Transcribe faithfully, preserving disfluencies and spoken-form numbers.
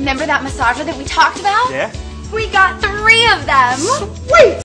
Remember that massager that we talked about? Yeah? We got three of them. Sweet!